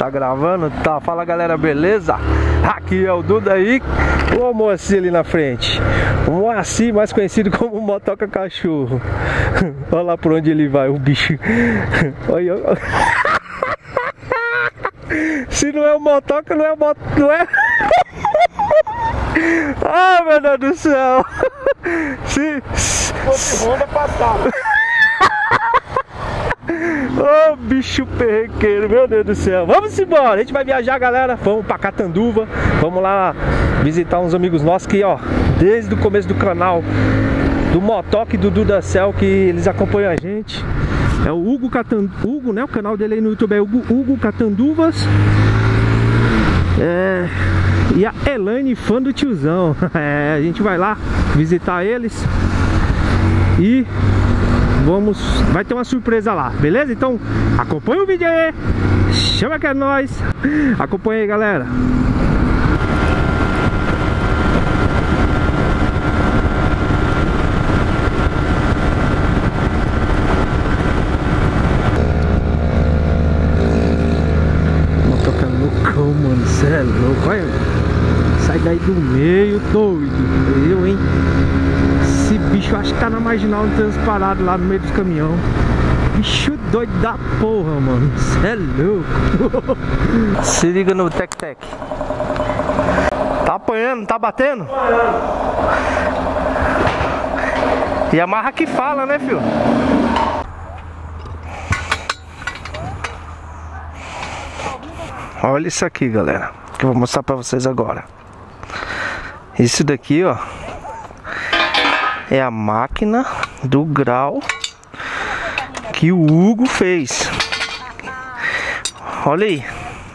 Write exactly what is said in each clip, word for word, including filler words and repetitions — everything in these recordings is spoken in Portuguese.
Tá gravando? Tá. Fala galera, beleza? Aqui é o Duda aí. O Moacir ali na frente. O Moacir, mais conhecido como Motoca Cachorro. Olha lá por onde ele vai, o bicho. Olha, olha. Se não é o Motoca, não é o Moto... Não é... Ah, meu Deus do céu. Se... fosse Honda, passava. Ô, oh, bicho perrequeiro, meu Deus do céu. Vamos embora, a gente vai viajar, galera. Vamos pra Catanduva. Vamos lá visitar uns amigos nossos que, ó, desde o começo do canal do Motoca e do Duda Cell, que eles acompanham a gente. É o Hugo Catanduva, Hugo, né? O canal dele aí no YouTube é Hugo, Hugo Catanduvas. É... E a Elaine, fã do tiozão. É, a gente vai lá visitar eles. E vamos... vai ter uma surpresa lá, beleza? Então acompanha o vídeo aí. Chama que é nóis. Acompanha aí, galera. Motoca loucão, mano. Cê é louco, olha. Sai daí do meio, doido. Eu, hein? Esse bicho acho que tá na marginal, transparado lá no meio dos caminhão. Bicho doido da porra, mano. Cê é louco. Se liga no tec-tec. Tá apanhando, tá batendo? E a marra que fala, né, filho? Olha isso aqui, galera, que eu vou mostrar pra vocês agora. Isso daqui, ó, é a máquina do grau que o Hugo fez. Olha aí.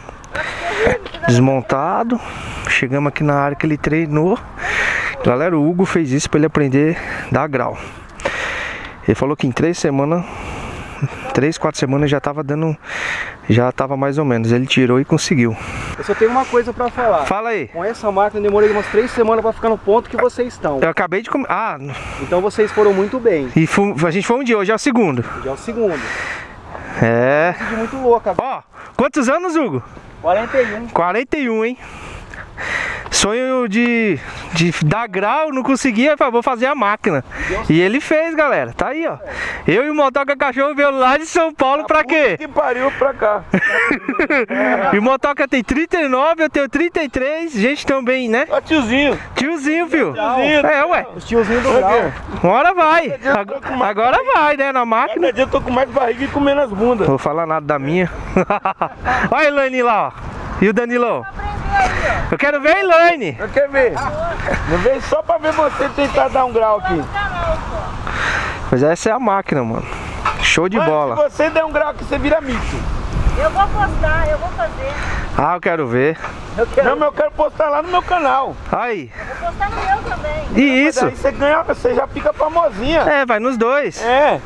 Desmontado. Chegamos aqui na área que ele treinou. Galera, o Hugo fez isso para ele aprender a dar grau. Ele falou que em três semanas, três, quatro semanas já tava dando, já tava mais ou menos. Ele tirou e conseguiu. Eu só tenho uma coisa pra falar. Fala aí. Com essa máquina eu demorei umas três semanas pra ficar no ponto que vocês estão. Eu acabei de comer. Ah, então vocês foram muito bem. e fu... a gente foi um dia, hoje é o segundo. Já é o segundo. É. É muito louca. Ó, quantos anos, Hugo? quarenta e um. quarenta e um, hein? Sonho de, de dar grau, não conseguia, vou fazer a máquina. E ele fez, galera, tá aí, ó. Eu e o Motoca Cachorro veio lá de São Paulo pra quê? Que pariu pra cá. E o Motoca tem trinta e nove, eu tenho trinta e três, gente também, né? Ó, tiozinho. Tiozinho, filho. Tiozinho. É, ué. Os tiozinhos do grau. Uma hora vai. Ag- Agora vai, né, na máquina. Cada dia eu tô com mais barriga e comendo as bundas. Não vou falar nada da minha. Olha a Elaine lá, ó. E o Danilo? Eu quero ver a Elaine. Eu quero ver. Eu vejo só pra ver você tentar dar um grau aqui. Mas essa é a máquina, mano. Show de Mas bola. se você der um grau aqui, você vira mito. Eu vou postar, eu vou fazer. Ah, eu quero ver. Eu quero... Não, mas eu quero postar lá no meu canal. Aí. Vou postar no meu também. E Mas isso? aí você ganha, você já fica famosinha. É, vai nos dois. É.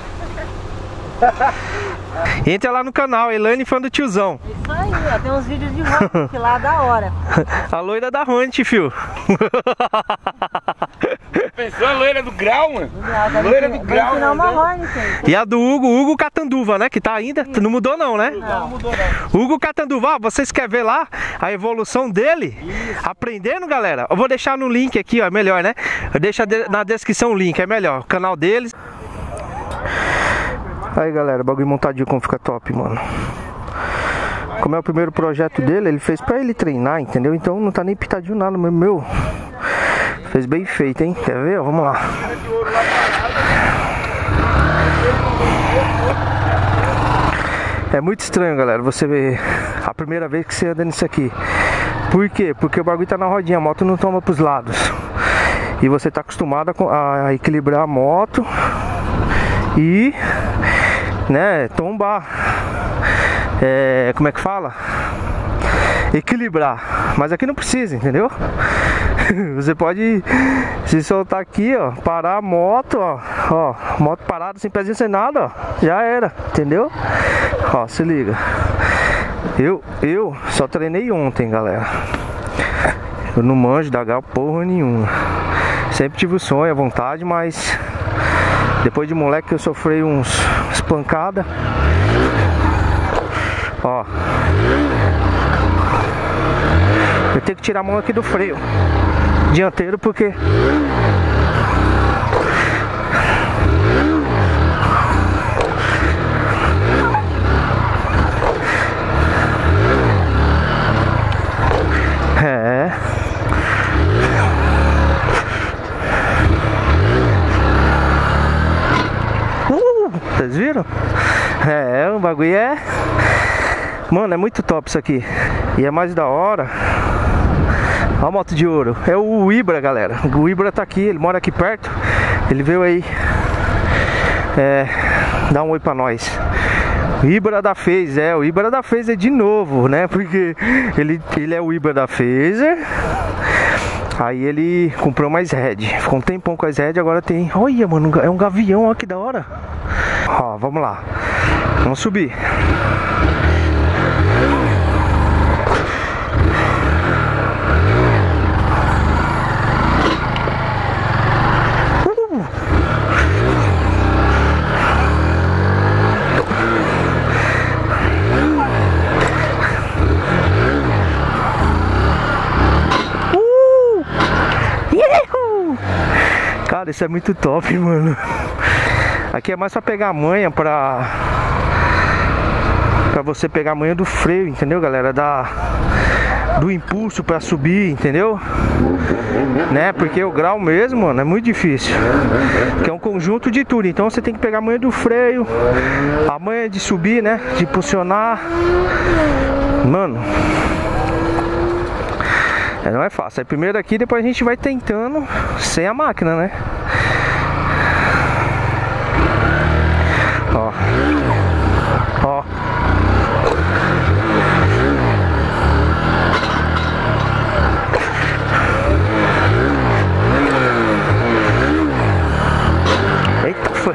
Entra lá no canal, Elaine, fã do tiozão. Isso aí, ó, tem uns vídeos de rock lá da hora. A loira da Hunt, fio. Pensou a loira do grau, mano? Vai Loira do vai grau, ensinar uma né? Hornet aí. E a do Hugo, Hugo Catanduva, né? Que tá ainda, não mudou não, né? Não mudou não. Hugo Catanduva, vocês querem ver lá a evolução dele? Isso. Aprendendo, galera? Eu vou deixar no link aqui, ó, é melhor, né? Eu deixo na descrição o link, é melhor. O canal deles. Aí, galera, o bagulho montadinho como fica top, mano. Como é o primeiro projeto dele, ele fez pra ele treinar, entendeu? Então não tá nem pitadinho nada, meu. meu. Fez bem feito, hein? Quer ver? Vamos lá. É muito estranho, galera, você ver a primeira vez que você anda nisso aqui. Por quê? Porque o bagulho tá na rodinha, a moto não toma pros lados. E você tá acostumado a, a equilibrar a moto e, né, tombar. É, como é que fala? Equilibrar. Mas aqui não precisa, entendeu? Você pode se soltar aqui, ó, parar a moto, ó, ó, moto parada sem pezinho, sem nada, ó, já era, entendeu? Ó, se liga. Eu, eu só treinei ontem, galera. Eu não manjo da gal porra nenhuma. Sempre tive o sonho, a vontade, mas depois de moleque eu sofri uns, uns pancadas. Ó. Eu tenho que tirar a mão aqui do freio dianteiro porque é. Uh, vocês viram? É, o bagulho é... Mano, é muito top isso aqui. E é mais da hora. Olha a moto de ouro. É o Ibra, galera. O Ibra tá aqui, ele mora aqui perto. Ele veio aí é, dar um oi pra nós. O Ibra da Phaser, é, o Ibra da Phaser de novo, né? Porque ele, ele é o Ibra da Phaser. Aí ele comprou mais Red. Ficou um tempão com as Red, agora tem... Olha, mano, é um gavião, ó, que da hora. Ó, vamos lá. Vamos subir. Cara, isso é muito top, mano. Aqui é mais pra pegar a manha, pra Pra você pegar a manha do freio, entendeu, galera? Da... Do impulso pra subir, entendeu? Né? Porque o grau mesmo, mano, é muito difícil. Que é um conjunto de tudo. Então você tem que pegar a manha do freio, a manha de subir, né? De impulsionar. Mano, é, não é fácil. É primeiro aqui, depois a gente vai tentando sem a máquina, né? Ó. Ó. Eita, foi.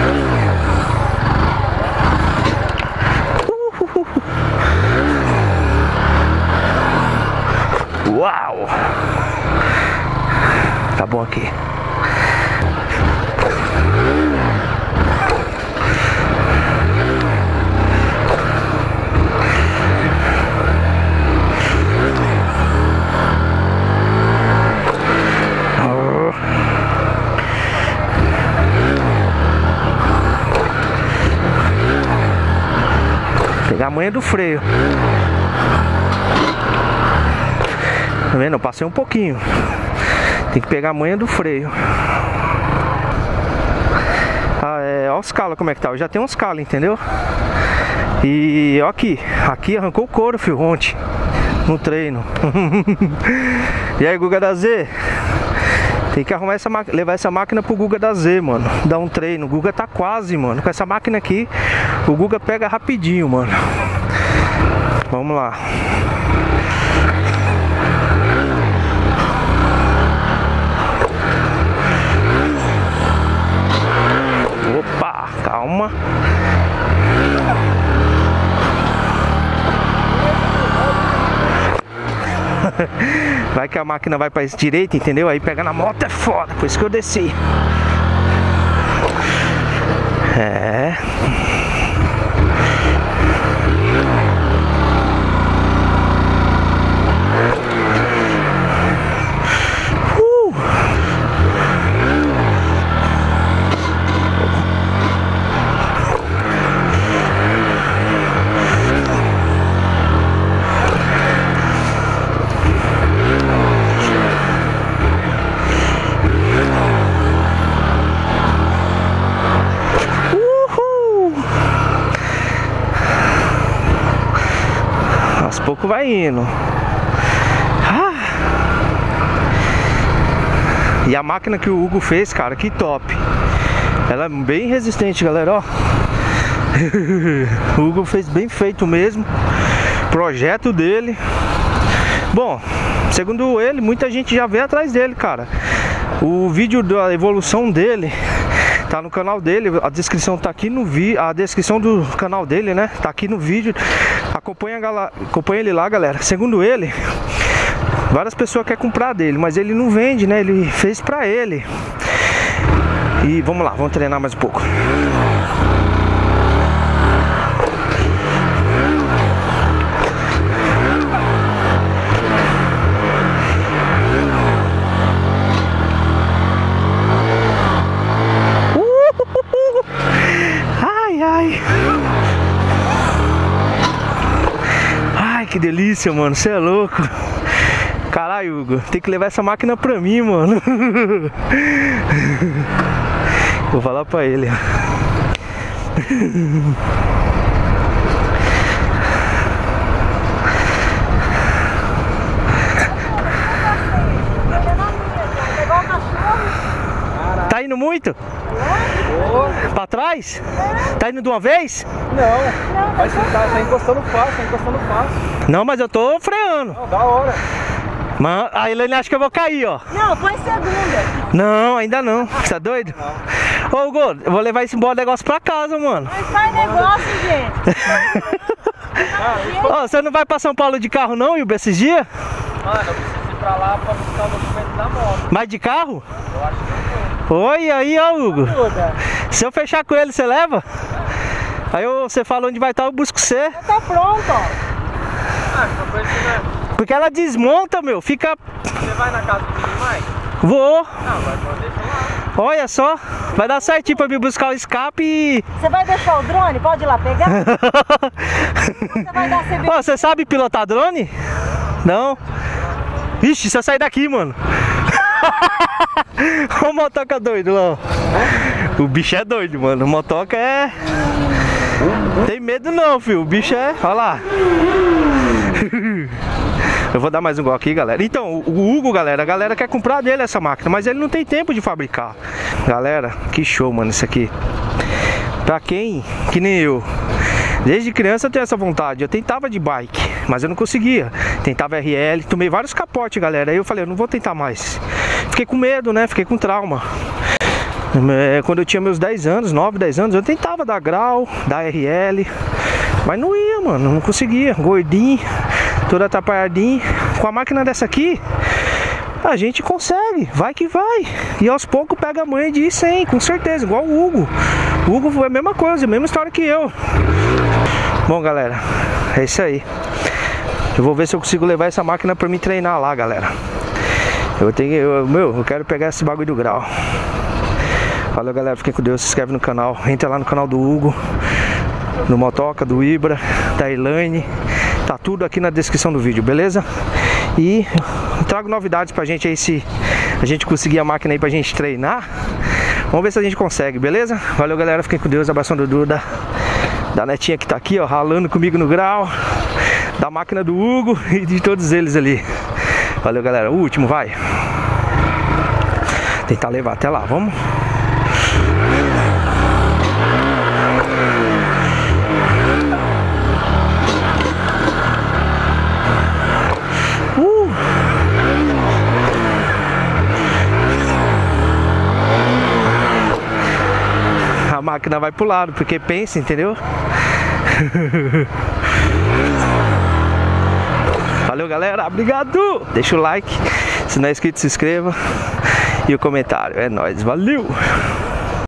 Uau! Tá bom aqui. Pegar a manha do freio. Tá vendo? Eu passei um pouquinho. Tem que pegar a manha do freio. Ah, é, olha os calos como é que tá. Eu já tenho uns calos, entendeu? E ó aqui. Aqui arrancou o couro, filho, ontem no treino. E aí, Guga da Z? Tem que arrumar essa máquina, levar essa máquina pro Guga da Z, mano. Dar um treino. O Guga tá quase, mano. Com essa máquina aqui, o Guga pega rapidinho, mano. Vamos lá. Opa, calma. Vai que a máquina vai pra direita, entendeu? Aí pega na moto é foda, por isso que eu desci. É. Uh. Aos poucos vai indo. Ah. E a máquina que o Hugo fez, cara, que top. Ela é bem resistente, galera, ó. O Hugo fez bem feito mesmo. Projeto dele. Bom, segundo ele, muita gente já veio atrás dele, cara. O vídeo da evolução dele tá no canal dele, a descrição tá aqui no vídeo, a descrição do canal dele, né? Tá aqui no vídeo. Acompanha, acompanha ele lá, galera. Segundo ele, várias pessoas querem comprar dele, mas ele não vende, né? Ele fez pra ele. E vamos lá, vamos treinar mais um pouco. que delícia, mano. Você é louco. Caralho, Hugo, tem que levar essa máquina pra mim, mano. Vou falar pra ele. Tá indo muito? Oh. Pra trás? Tá indo de uma vez? Não, mas você tá, tá encostando fácil, tá encostando fácil. Não, mas eu tô freando. Não, da hora. Mas a Elaine acha que eu vou cair, ó. Não, põe segunda. Não, ainda não. Você tá doido? Não. Ô, Hugo, eu vou levar esse bom negócio pra casa, mano. Mas faz negócio, gente. Ó, você não vai pra São Paulo de carro não, Ilber, esses dias? Mano, eu preciso ir pra lá pra buscar o documento da moto. Mas de carro? Eu acho que eu vou. Oi, aí, ó, Hugo. Ajuda. Se eu fechar com ele, você leva? Aí eu, você fala onde vai estar, eu busco você. Tá pronto, ó. Ah, só coisa que não é. Porque ela desmonta, meu, fica... Você vai na casa do menino mais? Vou. Não, vai pode deixar lá. Olha só, vai dar certinho pra me buscar o escape e... Você vai deixar o drone? Pode ir lá pegar? Você vai dar C B... Ó, você sabe pilotar drone? Não? Ixi, se eu sair daqui, mano. Olha o motoca doido lá, ó. O bicho é doido, mano. O motoca é... Tem medo não, filho. O bicho é... Olha lá. Eu vou dar mais um gol aqui, galera. Então, o Hugo, galera, a galera quer comprar dele essa máquina, mas ele não tem tempo de fabricar. Galera, que show, mano, isso aqui. Pra quem, que nem eu, desde criança eu tenho essa vontade. Eu tentava de bike, mas eu não conseguia. Tentava R L, tomei vários capotes, galera. Aí eu falei, eu não vou tentar mais. Fiquei com medo, né? Fiquei com trauma. É, quando eu tinha meus dez anos, nove, dez anos, eu tentava dar grau, dar R L, mas não ia, mano, não conseguia. Gordinho, todo atrapalhadinho. Com a máquina dessa aqui, a gente consegue, vai que vai. E aos poucos pega a manha de ir sem, com certeza, igual o Hugo. O Hugo foi a mesma coisa, a mesma história que eu. Bom, galera, é isso aí. Eu vou ver se eu consigo levar essa máquina pra me treinar lá, galera. Eu tenho, eu, meu, eu quero pegar esse bagulho do grau. Valeu, galera, fiquem com Deus, se inscreve no canal, entra lá no canal do Hugo, no Motoca, do Ibra, da Elaine, tá tudo aqui na descrição do vídeo, beleza? E trago novidades pra gente aí, se a gente conseguir a máquina aí pra gente treinar. Vamos ver se a gente consegue, beleza? Valeu, galera, fiquem com Deus, abração do Duda, da netinha que tá aqui, ó, ralando comigo no grau, da máquina do Hugo e de todos eles ali. Valeu, galera, o último, vai. Tentar levar até lá, vamos? Uh! A máquina vai pro lado, porque pensa, entendeu? Valeu, galera, obrigado! Deixa o like, se não é inscrito, se inscreva. E o comentário, é nóis, valeu!